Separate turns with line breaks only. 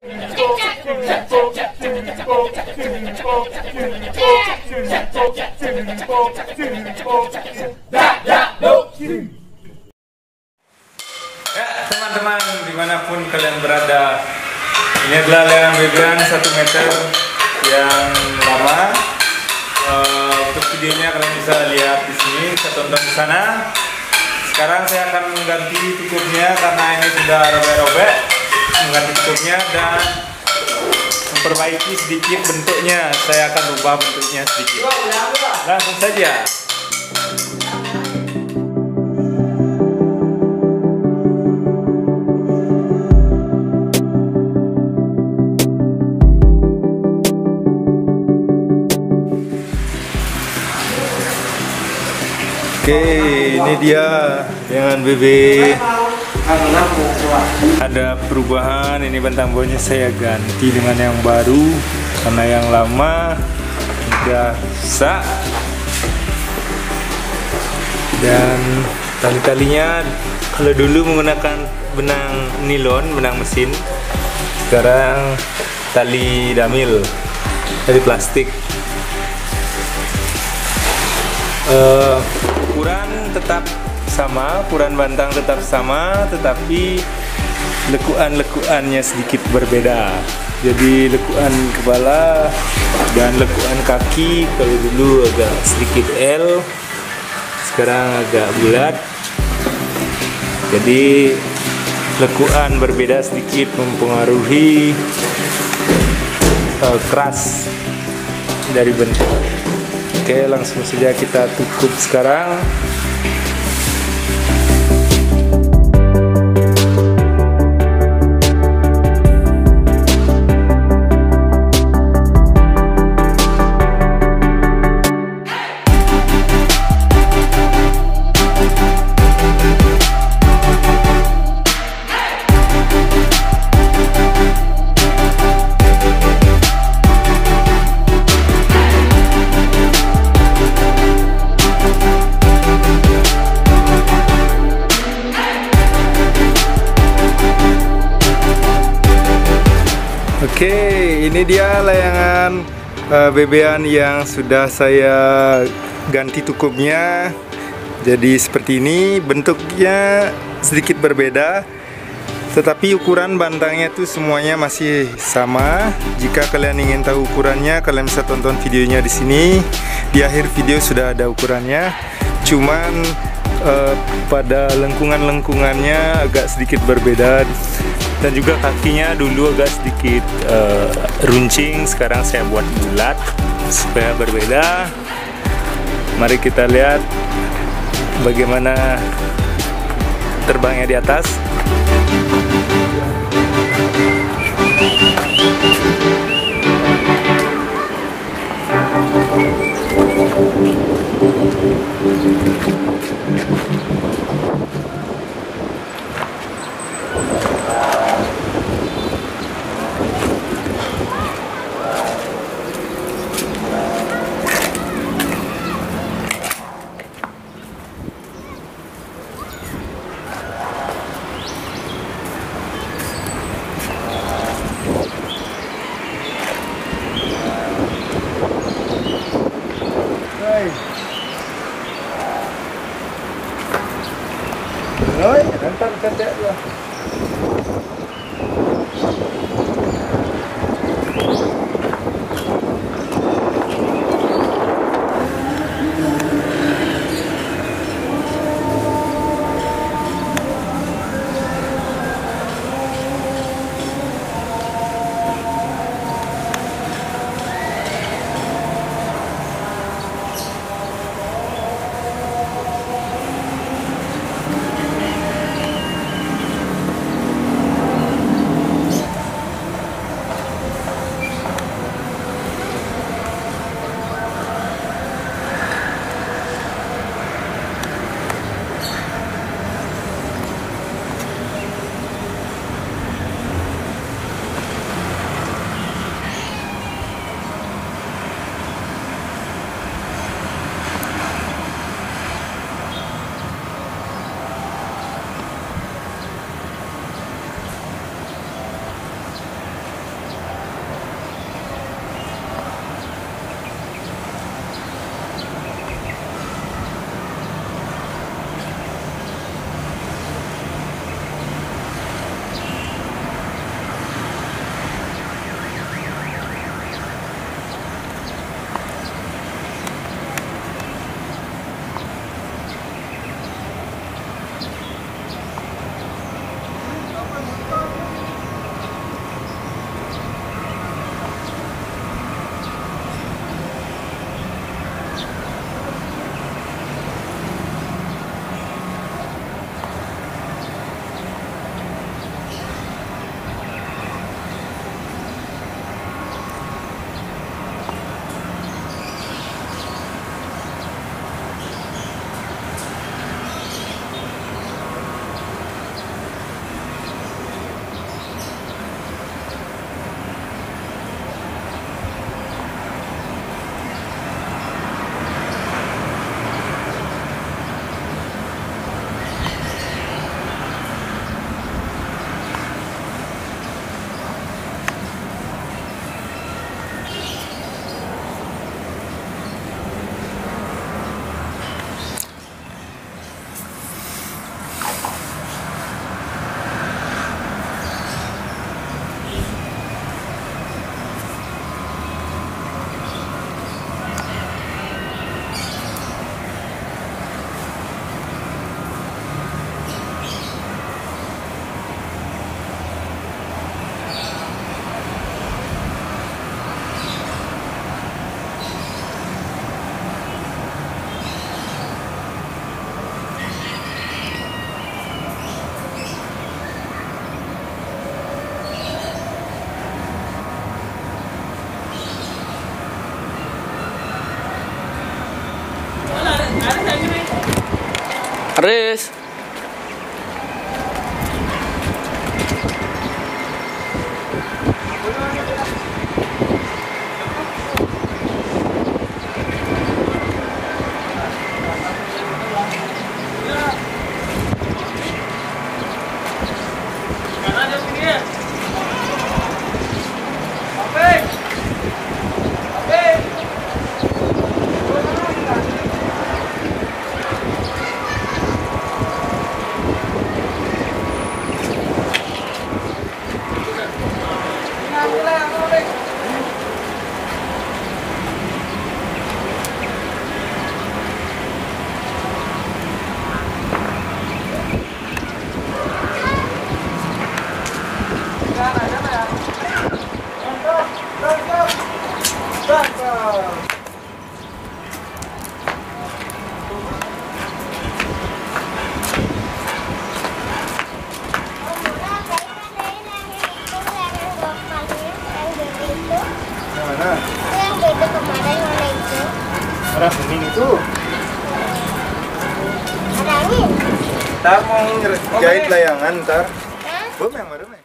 Ya, teman-teman, dimanapun kalian berada, ini adalah layangan bebean 1 meter yang lama. Untuk videonya kalian bisa lihat di sini, bisa tonton di sana. Sekarang saya akan mengganti tutupnya karena ini sudah robek-robek. Mengganti tutupnya dan memperbaiki sedikit bentuknya. Saya akan rubah bentuknya sedikit. Langsung saja. Oke, ini dia dengan BB. Ada perubahan, ini bentang baunya saya ganti dengan yang baru karena yang lama udah rusak. Dan tali-talinya kalau dulu menggunakan benang nilon, benang mesin, sekarang tali damil, tali plastik. Ukuran tetap sama, ukuran bantang tetap sama, tetapi lekuan-lekuannya sedikit berbeda. Jadi lekuan kepala dan lekuan kaki kalau dulu agak sedikit L, sekarang agak bulat. Jadi lekuan berbeda sedikit mempengaruhi keras dari bentuk. Oke, langsung saja kita tutup sekarang. Oke, ini dia layangan bebean yang sudah saya ganti tukupnya. Jadi seperti ini, bentuknya sedikit berbeda, tetapi ukuran bantangnya tuh semuanya masih sama. Jika kalian ingin tahu ukurannya, kalian bisa tonton videonya di sini. Di akhir video sudah ada ukurannya. Cuman pada lengkungan-lengkungannya agak sedikit berbeda. Dan juga kakinya dulu agak sedikit runcing, sekarang saya buat bulat supaya berbeda. Mari kita lihat bagaimana terbangnya di atas.
Riz.
Mana?
Yang beda kemarin mana itu?
Orang bening itu.
Ada angin.
Ntar mau jahit layangan ntar.
Hah?
Bom yang baru.